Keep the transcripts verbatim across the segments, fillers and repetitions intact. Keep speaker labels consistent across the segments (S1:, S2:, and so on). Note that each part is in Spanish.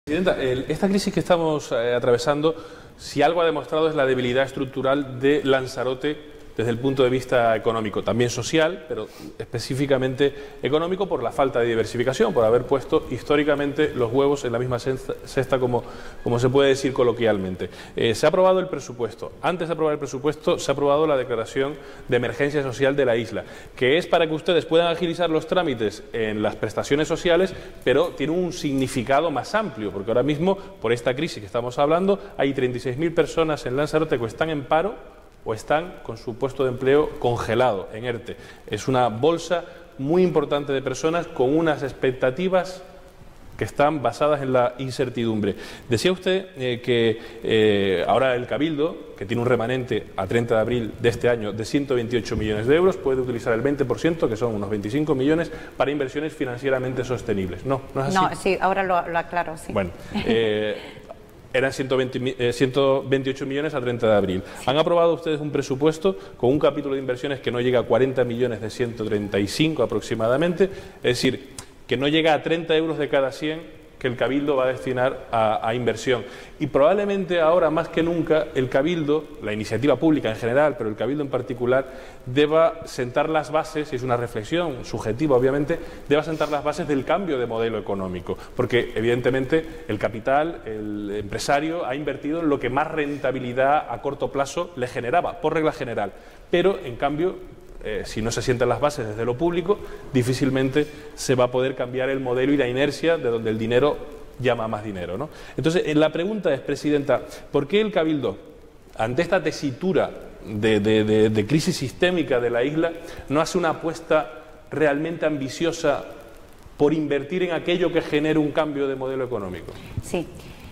S1: Presidenta, el, esta crisis que estamos eh, atravesando, si algo ha demostrado es la debilidad estructural de Lanzarote desde el punto de vista económico, también social, pero específicamente económico por la falta de diversificación, por haber puesto históricamente los huevos en la misma cesta, como, como se puede decir coloquialmente. Eh, se ha aprobado el presupuesto. Antes de aprobar el presupuesto, se ha aprobado la declaración de emergencia social de la isla, que es para que ustedes puedan agilizar los trámites en las prestaciones sociales, pero tiene un significado más amplio, porque ahora mismo, por esta crisis que estamos hablando, hay treinta y seis mil personas en Lanzarote que están en paro o están con su puesto de empleo congelado, en ERTE. Es una bolsa muy importante de personas con unas expectativas que están basadas en la incertidumbre. Decía usted eh, que eh, ahora el Cabildo, que tiene un remanente a treinta de abril de este año de ciento veintiocho millones de euros, puede utilizar el veinte por ciento, que son unos veinticinco millones, para inversiones financieramente sostenibles. No, no es así.
S2: No, sí, ahora lo, lo aclaro, sí.
S1: Bueno, eh, eran ciento veintiocho millones a treinta de abril. Sí. Han aprobado ustedes un presupuesto con un capítulo de inversiones que no llega a cuarenta millones de ciento treinta y cinco aproximadamente, es decir, que no llega a treinta euros de cada cien que el Cabildo va a destinar a, a inversión. Y probablemente ahora más que nunca el Cabildo, la iniciativa pública en general, pero el Cabildo en particular, deba sentar las bases, y es una reflexión subjetiva obviamente, deba sentar las bases del cambio de modelo económico, porque evidentemente el capital, el empresario ha invertido en lo que más rentabilidad a corto plazo le generaba, por regla general, pero en cambio Eh, si no se sientan las bases desde lo público, difícilmente se va a poder cambiar el modelo y la inercia de donde el dinero llama más dinero, ¿no? Entonces, eh, la pregunta es, Presidenta, ¿por qué el Cabildo, ante esta tesitura de, de, de, de crisis sistémica de la isla, no hace una apuesta realmente ambiciosa por invertir en aquello que genere un cambio de modelo económico?
S2: Sí.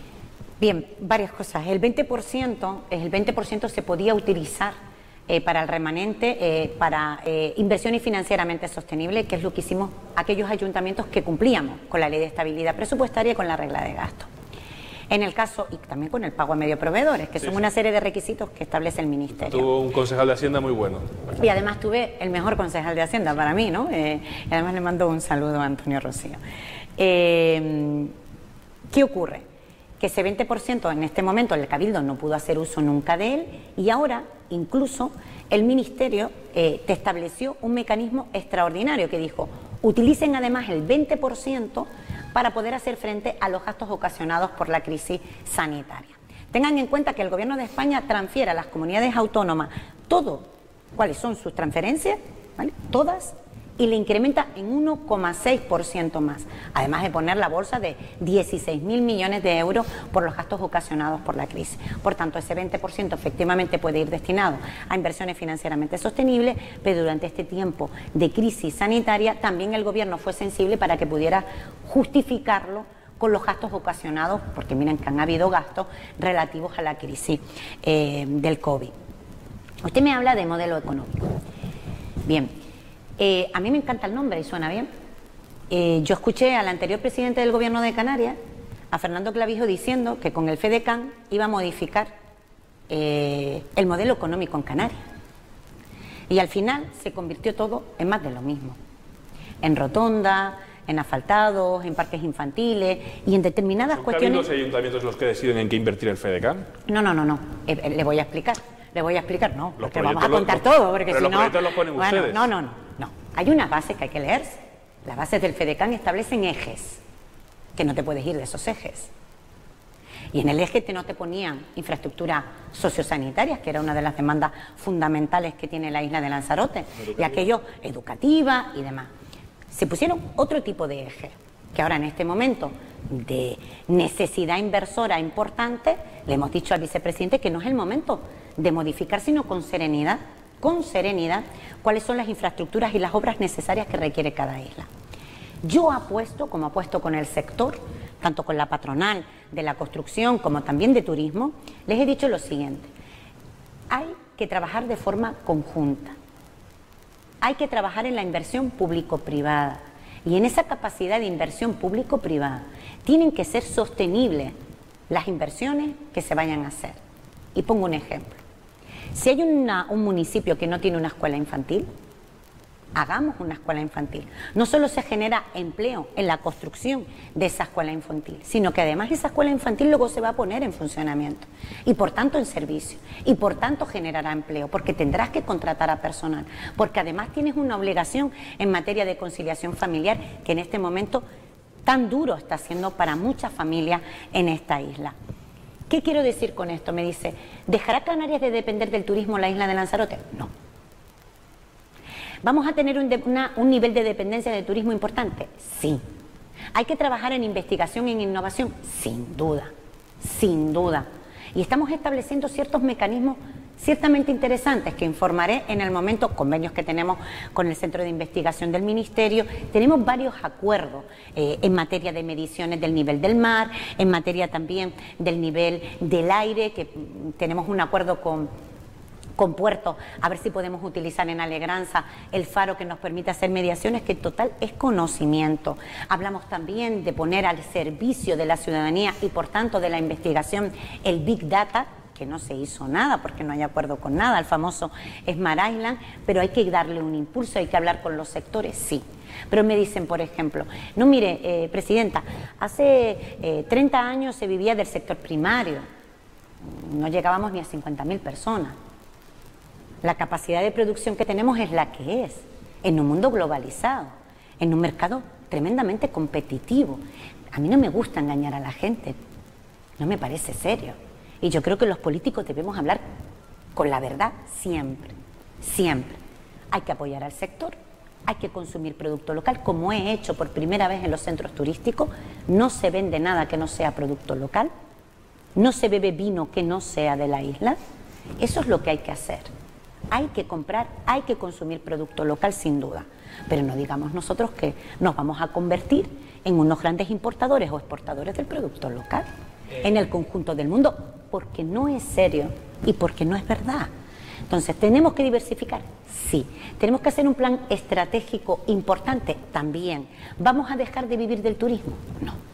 S2: Bien, varias cosas. El veinte por ciento, el veinte por ciento se podía utilizar Eh, para el remanente, eh, para eh, inversiones financieramente sostenibles, que es lo que hicimos aquellos ayuntamientos que cumplíamos con la ley de estabilidad presupuestaria y con la regla de gasto. En el caso, y también con el pago a medio proveedores, que sí, son sí. una serie de requisitos que establece el Ministerio.
S1: Tuvo un concejal de Hacienda muy bueno.
S2: Y además tuve el mejor concejal de Hacienda para mí, ¿no? Eh, y además le mando un saludo a Antonio Rocío. Eh, ¿Qué ocurre? Que ese veinte por ciento en este momento el Cabildo no pudo hacer uso nunca de él, y ahora incluso el Ministerio eh, te estableció un mecanismo extraordinario que dijo: utilicen además el veinte por ciento para poder hacer frente a los gastos ocasionados por la crisis sanitaria. Tengan en cuenta que el Gobierno de España transfiere a las comunidades autónomas todo, cuáles son sus transferencias, ¿vale? Todas, y le incrementa en uno coma seis por ciento más, además de poner la bolsa de dieciséis mil millones de euros por los gastos ocasionados por la crisis. Por tanto, ese veinte por ciento efectivamente puede ir destinado a inversiones financieramente sostenibles, pero durante este tiempo de crisis sanitaria también el Gobierno fue sensible para que pudiera justificarlo con los gastos ocasionados, porque miren que han habido gastos relativos a la crisis eh, del COVID. Usted me habla de modelo económico. Bien. Eh, a mí me encanta el nombre y suena bien. Eh, yo escuché al anterior presidente del Gobierno de Canarias, a Fernando Clavijo, diciendo que con el FEDECAN iba a modificar eh, el modelo económico en Canarias. Y al final se convirtió todo en más de lo mismo. En rotonda, en asfaltados, en parques infantiles y en determinadas
S1: ¿Son
S2: cuestiones...
S1: ¿Son ayuntamientos los que deciden en qué invertir el FEDECAN?
S2: No, no, no, no. Eh, eh, le voy a explicar. Le voy a explicar, no, porque vamos a contar los, todo, porque si
S1: los
S2: no...
S1: proyectos los ponen
S2: bueno,
S1: ustedes.
S2: No, no, no, no. Hay unas bases que hay que leerse. Las bases del FEDECAN establecen ejes, que no te puedes ir de esos ejes. Y en el eje te no te ponían infraestructuras sociosanitarias, que era una de las demandas fundamentales que tiene la isla de Lanzarote, educativa. Y aquello educativa y demás. Se pusieron otro tipo de ejes, que ahora en este momento de necesidad inversora importante, le hemos dicho al vicepresidente que no es el momento de modificar, sino con serenidad, con serenidad, cuáles son las infraestructuras y las obras necesarias que requiere cada isla. Yo apuesto, como apuesto con el sector, tanto con la patronal de la construcción como también de turismo, les he dicho lo siguiente: hay que trabajar de forma conjunta, hay que trabajar en la inversión público-privada, y en esa capacidad de inversión público-privada tienen que ser sostenibles las inversiones que se vayan a hacer. Y pongo un ejemplo. Si hay una, un municipio que no tiene una escuela infantil, Hagamos una escuela infantil. No solo se genera empleo en la construcción de esa escuela infantil, sino que además esa escuela infantil luego se va a poner en funcionamiento y por tanto en servicio y por tanto generará empleo, porque tendrás que contratar a personal, porque además tienes una obligación en materia de conciliación familiar que en este momento tan duro está siendo para muchas familias en esta isla. ¿Qué quiero decir con esto? Me dice, ¿dejará Canarias de depender del turismo la isla de Lanzarote? No. ¿Vamos a tener un, de, una, un nivel de dependencia de turismo importante? Sí. ¿Hay que trabajar en investigación y en innovación? Sin duda, sin duda. Y estamos estableciendo ciertos mecanismos ciertamente interesantes que informaré en el momento, convenios que tenemos con el Centro de Investigación del Ministerio. Tenemos varios acuerdos eh, en materia de mediciones del nivel del mar, en materia también del nivel del aire, que tenemos un acuerdo con... con Puerto, a ver si podemos utilizar en Alegranza el faro que nos permite hacer mediaciones, que en total es conocimiento. Hablamos también de poner al servicio de la ciudadanía y por tanto de la investigación el Big Data, que no se hizo nada porque no hay acuerdo con nada, el famoso Smart Island, pero hay que darle un impulso, hay que hablar con los sectores, sí. Pero me dicen, por ejemplo, no mire, eh, Presidenta, hace eh, treinta años se vivía del sector primario, no llegábamos ni a cincuenta mil personas. La capacidad de producción que tenemos es la que es, en un mundo globalizado, en un mercado tremendamente competitivo. A mí no me gusta engañar a la gente, no me parece serio. Y yo creo que los políticos debemos hablar con la verdad siempre, siempre. Hay que apoyar al sector, hay que consumir producto local, como he hecho por primera vez en los centros turísticos. No se vende nada que no sea producto local, no se bebe vino que no sea de la isla. Eso es lo que hay que hacer. Hay que comprar, hay que consumir producto local sin duda, pero no digamos nosotros que nos vamos a convertir en unos grandes importadores o exportadores del producto local en el conjunto del mundo, porque no es serio y porque no es verdad. Entonces, ¿tenemos que diversificar? Sí. ¿Tenemos que hacer un plan estratégico importante? También. ¿Vamos a dejar de vivir del turismo? No.